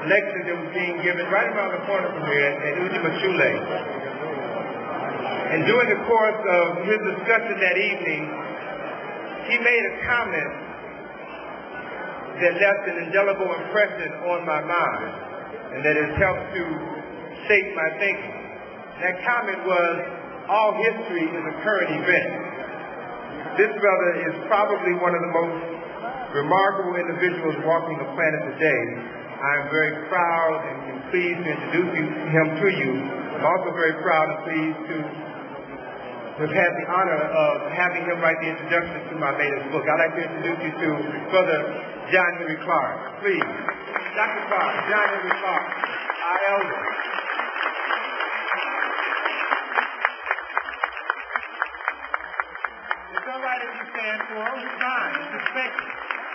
lecture that was being given right around the corner from here at Ujimashule. And during the course of his discussion that evening, he made a comment that left an indelible impression on my mind and that has helped to shape my thinking. That comment was, all history is a current event. This brother is probably one of the most remarkable individuals walking the planet today. I am very proud and pleased to introduce him to you. I'm also very proud and pleased to have had the honor of having him write the introduction to my latest book. I'd like to introduce you to Brother John Henrik Clarke. Please. Dr. Clarke, John Henrik Clarke, our elder. It's all right if you stand for him. It's fine. It's respected.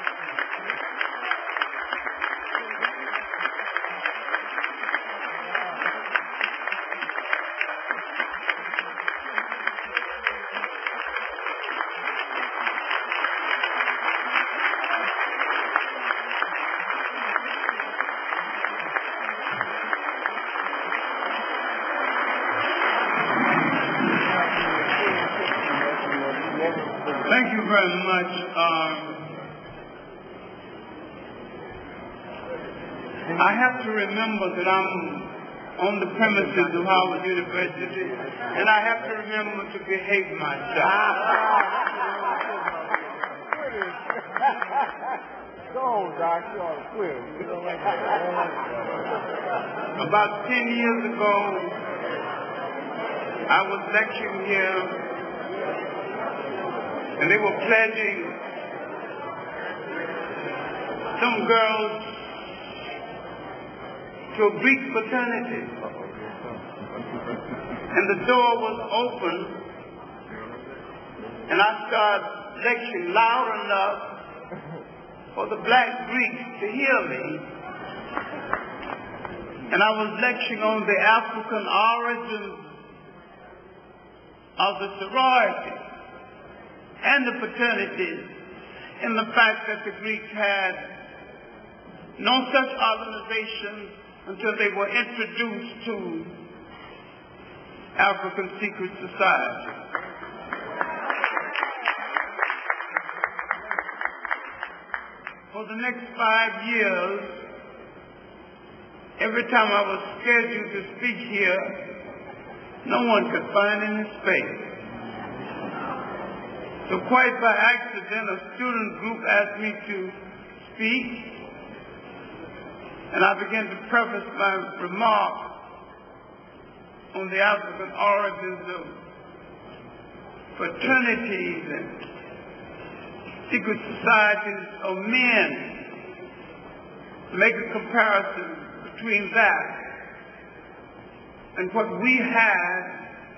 Thank you very much. I have to remember that I'm on the premises of Howard University, and I have to remember to behave myself. Go on, Doc. You ought to quit. About 10 years ago, I was lecturing here, and they were pledging some girls to a Greek fraternity. And the door was open, and I started lecturing loud enough for the black Greeks to hear me. And I was lecturing on the African origins of the sorority and the fraternities, in the fact that the Greeks had no such organizations until they were introduced to African secret society. For the next 5 years, every time I was scheduled to speak here, no one could find any space. So quite by accident, a student group asked me to speak, and I began to preface my remarks on the African origins of fraternities and secret societies of men, to make a comparison between that and what we had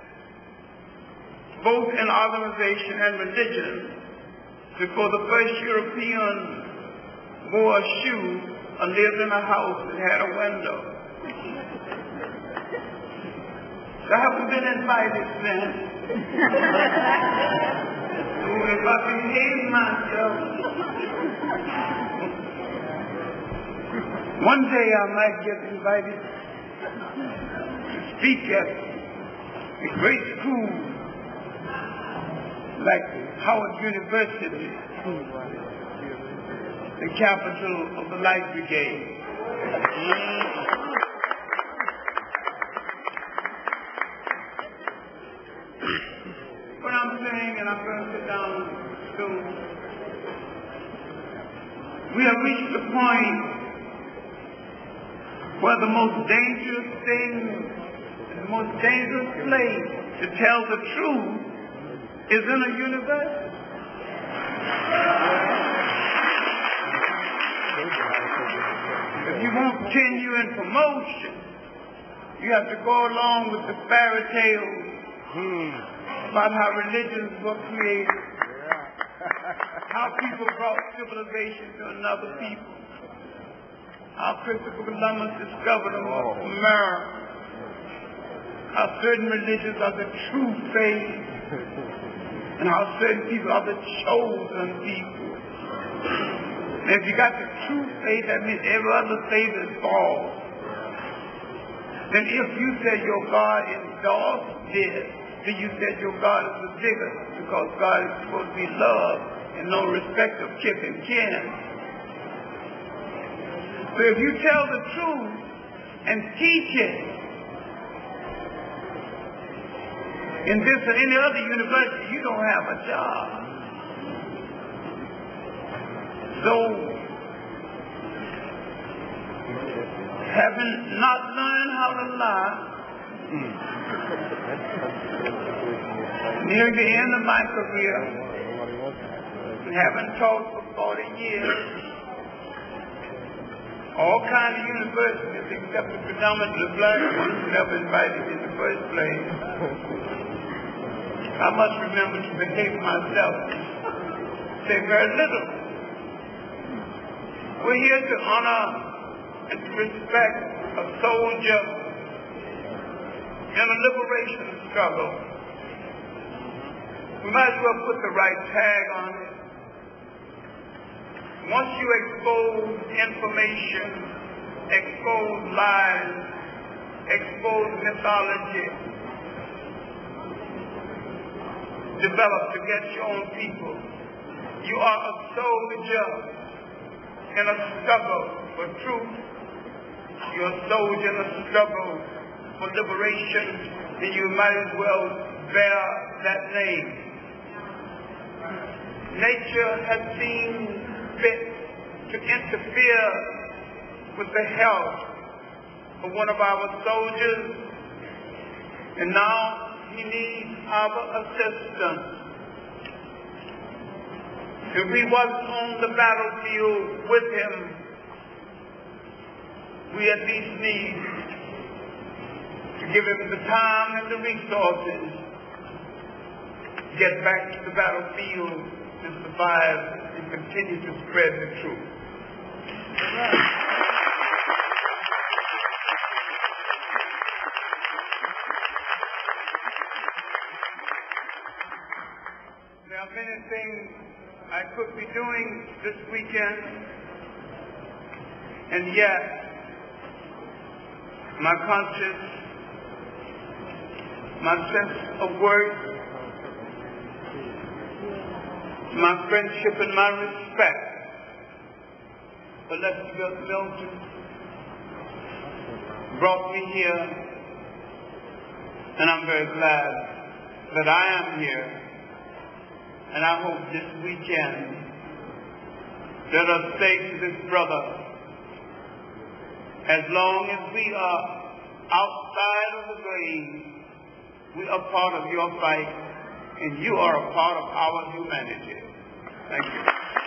both in organization and religion before the first European wore a shoe or lived in a house that had a window. So I haven't been invited since. So if I behave myself, one day I might get invited to speak at a great school like Howard University, the capital of the Light Brigade. What I'm saying, and I'm going to sit down soon, we have reached the point where the most dangerous thing, the most dangerous place to tell the truth is in a university. If you want genuine promotion, you have to go along with the fairy tales about how religions were created, how people brought civilization to another people, how Christopher Columbus discovered America, how certain religions are the true faith, and how certain people are the chosen people. And if you got the true faith, that means every other faith is false. Then if you said your God endorsed this, then you said your God is the biggest, because God is supposed to be love and no respect of kith and kin. So if you tell the truth and teach it in this or any other university, you don't have a job. So, having not learned how to lie, near the end of my career, having taught for 40 years, all kinds of universities except the predominantly black ones who never invited me in the first place. I must remember to behave myself, say very little. We're here to honor and to respect a soldier in a liberation struggle. We might as well put the right tag on it. Once you expose information, expose lies, expose mythology, developed against your own people, you are a soldier in a struggle for truth. You're a soldier in a struggle for liberation, and you might as well bear that name. Nature has seen fit to interfere with the health of one of our soldiers, and now he needs our assistance. If we wasn't on the battlefield with him, we at least need to give him the time and the resources to get back to the battlefield and survive and continue to spread the truth. There are many things I could be doing this weekend, and yet my conscience, my sense of work, my friendship and my respect for Listervelt Middleton brought me here, and I'm very glad that I am here. And I hope this weekend, let us say to this brother, as long as we are outside of the grave, we are part of your fight, and you are a part of our humanity. Thank you.